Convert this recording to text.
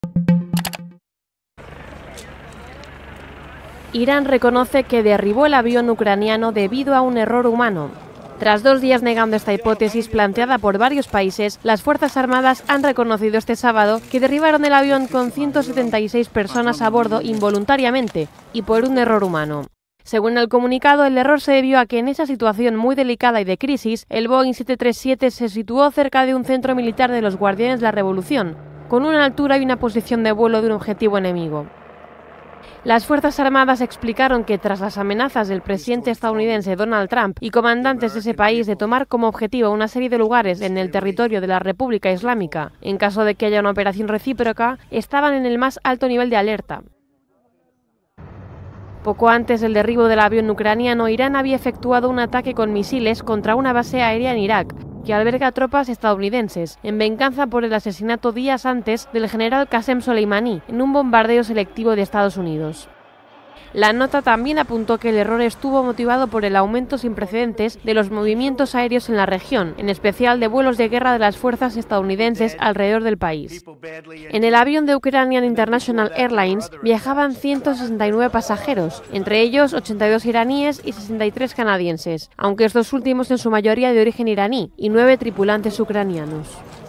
Irán reconoce que derribó el avión ucraniano debido a un error humano. Tras 2 días negando esta hipótesis planteada por varios países, las Fuerzas Armadas han reconocido este sábado que derribaron el avión con 176 personas a bordo involuntariamente y por un error humano. Según el comunicado, el error se debió a que en esa situación muy delicada y de crisis, el Boeing 737 se situó cerca de un centro militar de los Guardianes de la Revolución, con una altura y una posición de vuelo de un objetivo enemigo. Las Fuerzas Armadas explicaron que tras las amenazas del presidente estadounidense Donald Trump y comandantes de ese país de tomar como objetivo una serie de lugares en el territorio de la República Islámica, en caso de que haya una operación recíproca, estaban en el más alto nivel de alerta. Poco antes del derribo del avión ucraniano, Irán había efectuado un ataque con misiles contra una base aérea en Irak, que alberga tropas estadounidenses, en venganza por el asesinato días antes del general Qasem Soleimani en un bombardeo selectivo de Estados Unidos. La nota también apuntó que el error estuvo motivado por el aumento sin precedentes de los movimientos aéreos en la región, en especial de vuelos de guerra de las fuerzas estadounidenses alrededor del país. En el avión de Ukrainian International Airlines viajaban 169 pasajeros, entre ellos 82 iraníes y 63 canadienses, aunque estos últimos en su mayoría de origen iraní, y 9 tripulantes ucranianos.